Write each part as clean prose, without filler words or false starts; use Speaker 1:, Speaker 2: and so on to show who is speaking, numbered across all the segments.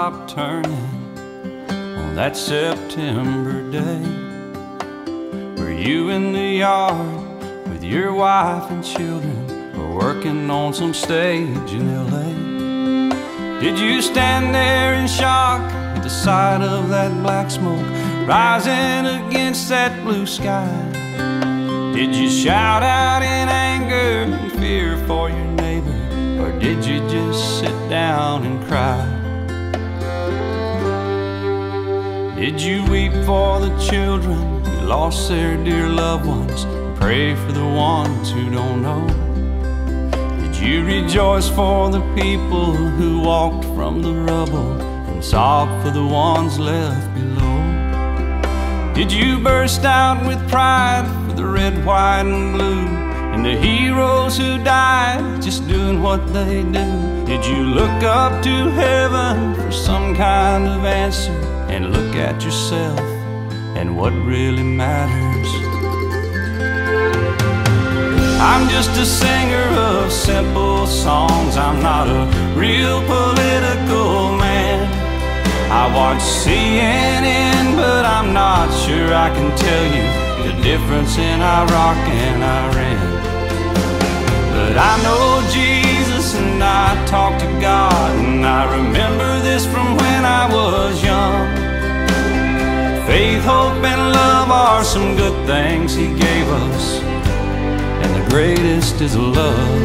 Speaker 1: stopped turning on that September day? Were you in the yard with your wife and children, or working on some stage in LA? Did you stand there in shock at the sight of that black smoke rising against that blue sky? Did you shout out in anger and fear for your neighbor, or did you just sit down and cry? Did you weep for the children who lost their dear loved ones, and pray for the ones who don't know? Did you rejoice for the people who walked from the rubble, and sob for the ones left below? Did you burst out with pride for the red, white, and blue, and the heroes who died just doing what they do? Did you look up to heaven for some kind of answer, and look at yourself and what really matters? I'm just a singer of simple songs. I'm not a real political man. I watch CNN, but I'm not sure I can tell you the difference in Iraq and Iran. But I know Jesus and I talk to God, and I remember this from when I was young. Faith, hope, and love are some good things He gave us, and the greatest is love.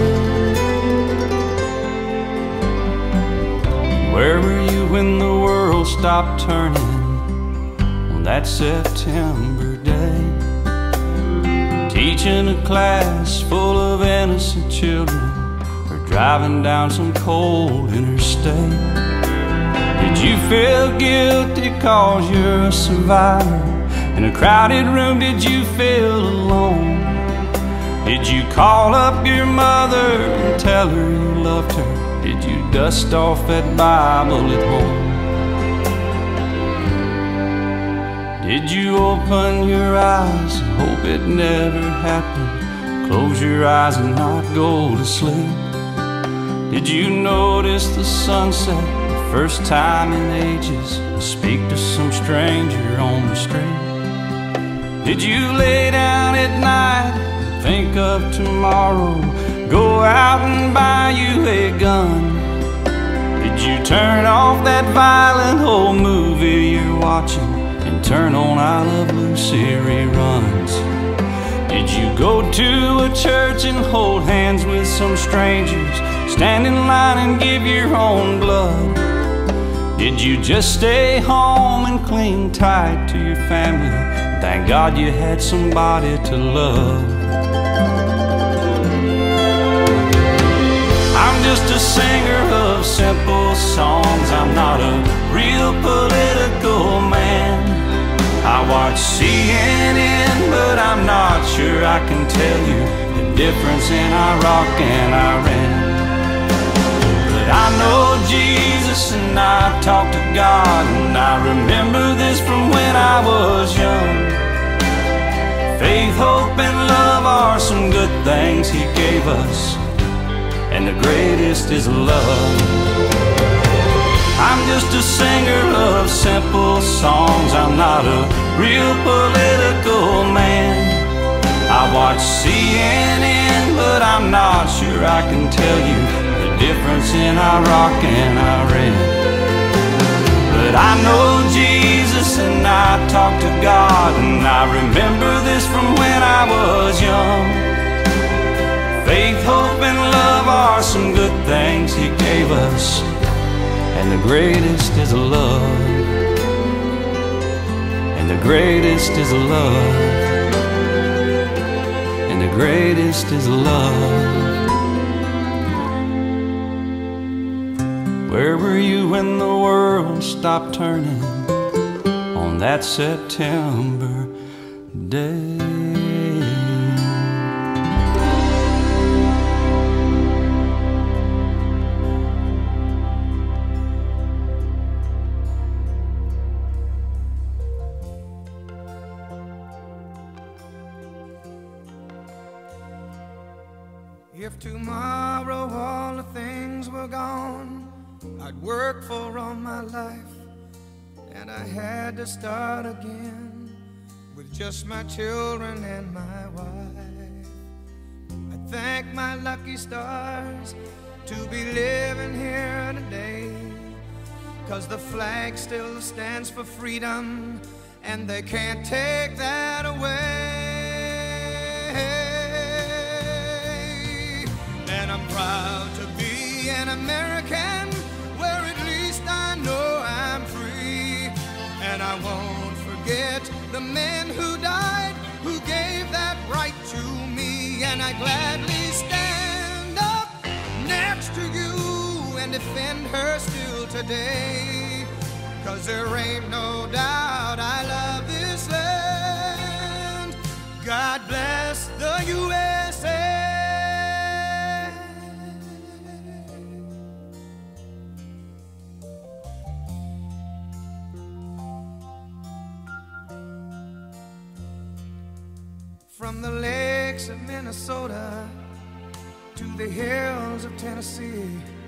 Speaker 1: Where were you when the world stopped turning on that September day? Teaching a class full of innocent children, or driving down some cold interstate? Did you feel guilty cause you're a survivor? In a crowded room, did you feel alone? Did you call up your mother and tell her you loved her? Did you dust off that Bible at home? Did you open your eyes and hope it never happened? Close your eyes and not go to sleep? Did you notice the sunset the first time in ages, and speak to some stranger on the street? Did you lay down at night and think of tomorrow, go out and buy you a gun? Did you turn off that violent old movie you're watching and turn on I Love Lucy reruns? Did you go to a church and hold hands with some strangers, stand in line and give your own blood? Did you just stay home and cling tight to your family? Thank God you had somebody to love. I'm just a singer of simple songs. I'm not a real political man. I watch CNN, but I'm not sure I can tell you the difference in Iraq and Iran. But I know Jesus and I talk to God, and I remember this from when I was young. Faith, hope, and love are some good things He gave us, and the greatest is love. I'm just a singer of simple songs. I'm not a real political man. I watch CNN, but I'm not sure I can tell you the difference in Iraq and Iran. But I know Jesus and I talk to God, and I remember this from when I was young. Faith, hope, and love are some good things He gave us, and the greatest is love. And the greatest is love. And the greatest is love. Where were you when the world stopped turning on that September day?
Speaker 2: If tomorrow all the things were gone I'd worked for all my life, and I had to start again with just my children and my wife. I thank my lucky stars to be living here today, 'cause the flag still stands for freedom, and they can't take that away. And I'm proud to be an American, where at least I know I'm free. And I won't forget the men who died, who gave that right to me. And I gladly stand up next to you and defend her still today, 'cause there ain't no doubt I love this land. God bless the USA. From the lakes of Minnesota to the hills of Tennessee,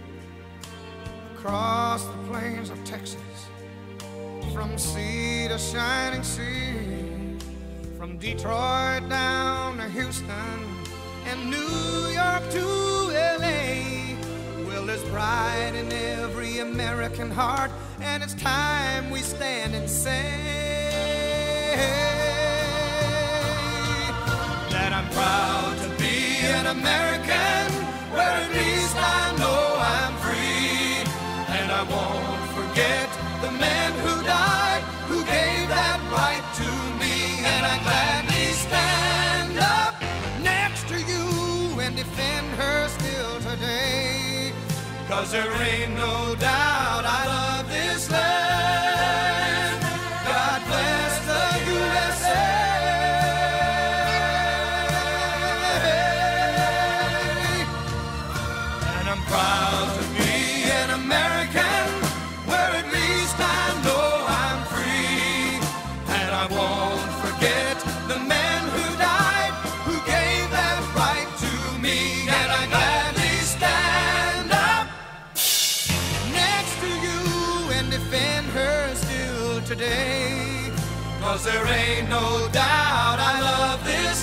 Speaker 2: across the plains of Texas, from sea to shining sea, from Detroit down to Houston and New York to LA. Well, there's pride in every American heart, and it's time we stand and say that I'm proud to be an American, where at least I know I'm free. And I won't forget the men who died, who gave that right to me. And I gladly stand up next to you and defend her still today, 'cause there ain't no doubt I love this land. God bless the USA. Proud to be an American, where at least I know I'm free. And I won't forget the men who died, who gave that right to me. And I gladly stand up next to you and defend her still today, 'cause there ain't no doubt I love this